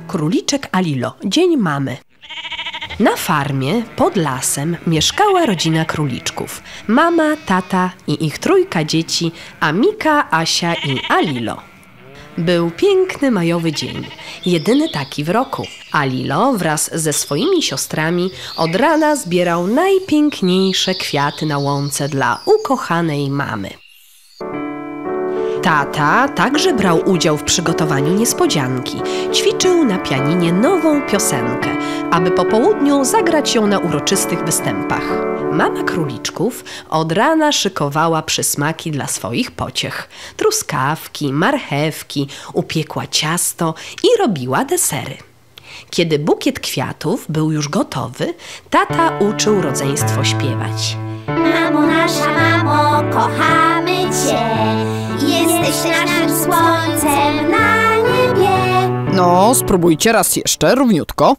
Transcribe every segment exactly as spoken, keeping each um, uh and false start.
Króliczek Alilo. Dzień mamy. Na farmie pod lasem mieszkała rodzina króliczków. Mama, tata i ich trójka dzieci, Amika, Asia i Alilo. Był piękny majowy dzień, jedyny taki w roku. Alilo wraz ze swoimi siostrami od rana zbierał najpiękniejsze kwiaty na łące dla ukochanej mamy. Tata także brał udział w przygotowaniu niespodzianki. Ćwiczył na pianinie nową piosenkę, aby po południu zagrać ją na uroczystych występach. Mama króliczków od rana szykowała przysmaki dla swoich pociech. Truskawki, marchewki, upiekła ciasto i robiła desery. Kiedy bukiet kwiatów był już gotowy, tata uczył rodzeństwo śpiewać. Mamo nasza, mamo, kochamy Cię. Jesteś naszym słońcem na niebie. No, spróbujcie raz jeszcze, równiutko.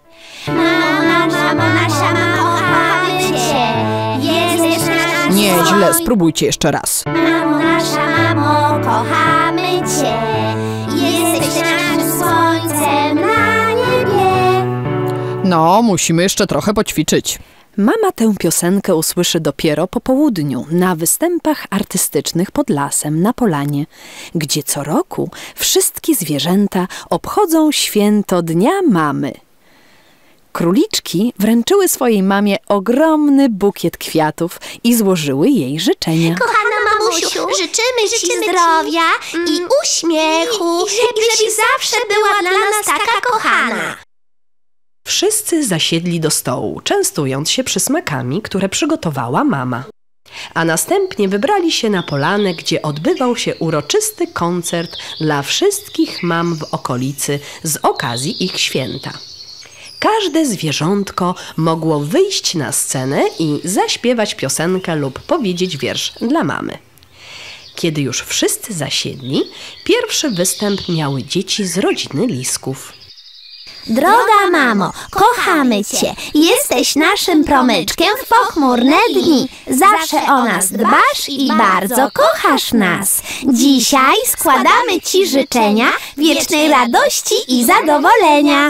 Mamo nasza, mamo nasza, mamo, kochamy Cię. Jesteś naszym Nieźle, spróbujcie jeszcze raz. Mamo nasza, mamo, kochamy Cię. Jesteś naszym słońcem na niebie. No, musimy jeszcze trochę poćwiczyć. Mama tę piosenkę usłyszy dopiero po południu na występach artystycznych pod lasem na polanie, gdzie co roku wszystkie zwierzęta obchodzą święto Dnia Mamy. Króliczki wręczyły swojej mamie ogromny bukiet kwiatów i złożyły jej życzenia. Kochana mamusiu, życzymy Ci zdrowia i uśmiechu i żebyś zawsze była dla nas taka kochana. Wszyscy zasiedli do stołu, częstując się przysmakami, które przygotowała mama. A następnie wybrali się na polanę, gdzie odbywał się uroczysty koncert dla wszystkich mam w okolicy z okazji ich święta. Każde zwierzątko mogło wyjść na scenę i zaśpiewać piosenkę lub powiedzieć wiersz dla mamy. Kiedy już wszyscy zasiedli, pierwszy występ miały dzieci z rodziny lisków. Droga mamo, kochamy Cię. Jesteś naszym promyczkiem w pochmurne dni. Zawsze o nas dbasz i bardzo kochasz nas. Dzisiaj składamy Ci życzenia wiecznej radości i zadowolenia.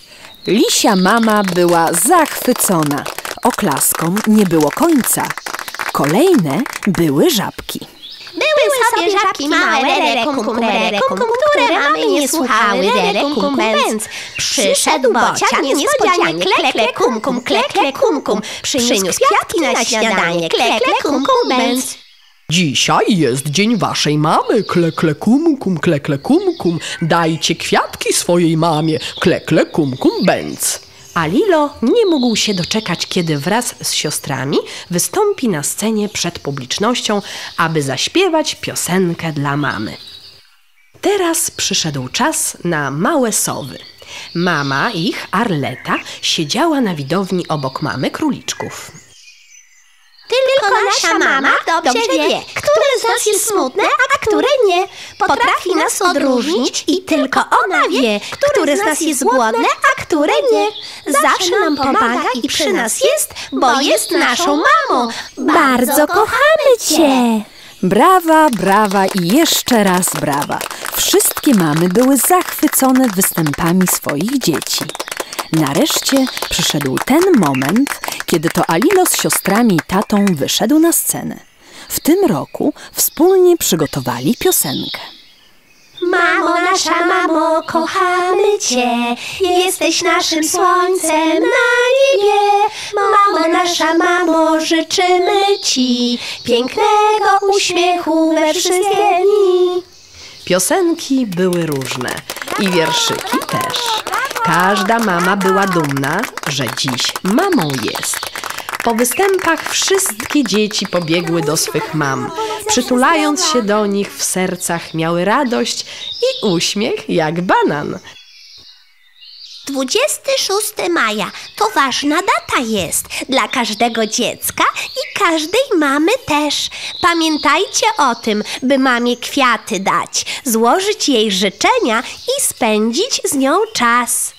Lisia mama była zachwycona. Oklaskom nie było końca. Kolejne były żabki. Były sobie żabki małe, rere, kum, kum, rere, kum, kum, które mamy nie słuchały, rere, kum, kum, bęc. Przyszedł bocian niespodzianie, kle, kle, kum, kum, kle, kle, kum, kum. Przyniósł kwiatki na śniadanie, kle, kle, kum, kum, bęc. Dzisiaj jest dzień waszej mamy, kle, kle, kum, kum, kle, kle, kum, kum. Dajcie kwiatki swojej mamie, kle, kle, kum, kum, bęc. Alilo nie mógł się doczekać, kiedy wraz z siostrami wystąpi na scenie przed publicznością, aby zaśpiewać piosenkę dla mamy. Teraz przyszedł czas na małe sowy. Mama ich, Arleta, siedziała na widowni obok mamy króliczków. Tylko nasza mama dobrze wie, które z nas jest smutne, a które nie. Potrafi nas odróżnić i tylko ona wie, które z nas jest głodne, a które nie. Zawsze nam pomaga i przy nas jest, bo jest naszą mamą. Bardzo kochamy Cię. Brawa, brawa i jeszcze raz brawa. Wszystkie mamy były zachwycone występami swoich dzieci. Nareszcie przyszedł ten moment, kiedy to Alilo z siostrami i tatą wyszedł na scenę. W tym roku wspólnie przygotowali piosenkę. Mamo nasza, mamo, kochamy Cię. Jesteś naszym słońcem na niebie. Mamo nasza, mamo, życzymy Ci pięknego uśmiechu we wszystkie dni. Piosenki były różne i wierszyki też. Każda mama była dumna, że dziś mamą jest. Po występach wszystkie dzieci pobiegły do swych mam. Przytulając się do nich, w sercach miały radość i uśmiech jak banan. dwudziestego szóstego maja to ważna data jest dla każdego dziecka i każdej mamy też. Pamiętajcie o tym, by mamie kwiaty dać, złożyć jej życzenia i spędzić z nią czas.